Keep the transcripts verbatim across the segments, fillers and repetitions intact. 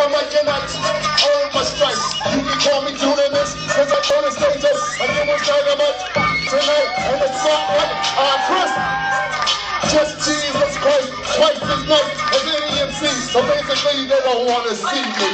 like an ice. All my stripes. You can call me Dunamis, cause I'm on the stage up. And you was dynamite. Tonight, in the spotlight, I'm Chris. Just Jesus Christ, twice as nice as any M C. So basically, they don't want to see me.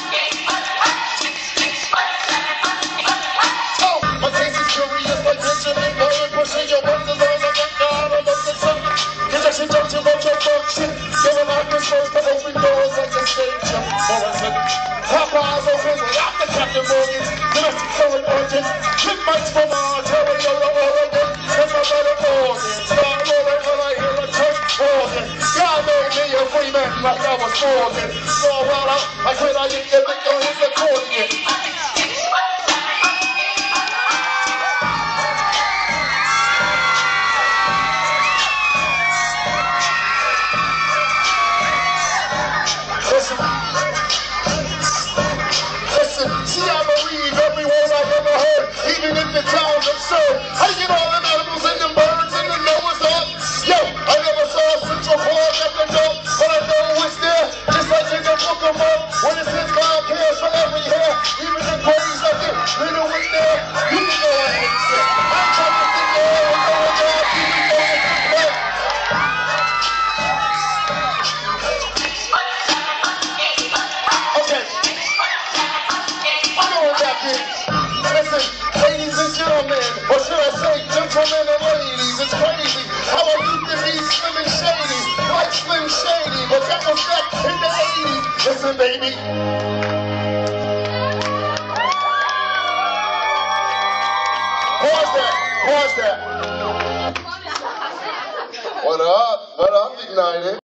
Oh, my case is curious, like Benjamin Button, pushing your buttons on the gun, God, I love the sun. Connection, junction, about your function. Giving out this first to open doors like a stage jump. Morrison. Popeye's open without the Captain Morgan. Domestic current urgent. Hit mics from Ontario to Oregon. Cause my brother organ. Start rolling when I hear a church organ. God made me a free man like I was Morgan. So while I, I quit, I get the lick on his accordion. Listen, listen, see I believe every word I've ever heard, even if it sounds absurd. I get all them animals and them birds and the Noah's Ark. Yo, I never saw a Central Park at the door, but I know it's there, just like in the book of Mark, when it says God cares for every hair, even the graves of it, little was there. You can go ahead and say, I'm trying to think of all the God, you can go ahead and say. Listen, ladies and gentlemen, or should I say gentlemen and ladies, it's crazy how I used to be slim and shady, like Slim Shady, but that was back in the eighties. Listen, baby. Pause that, pause that. What up, what up, Ignited?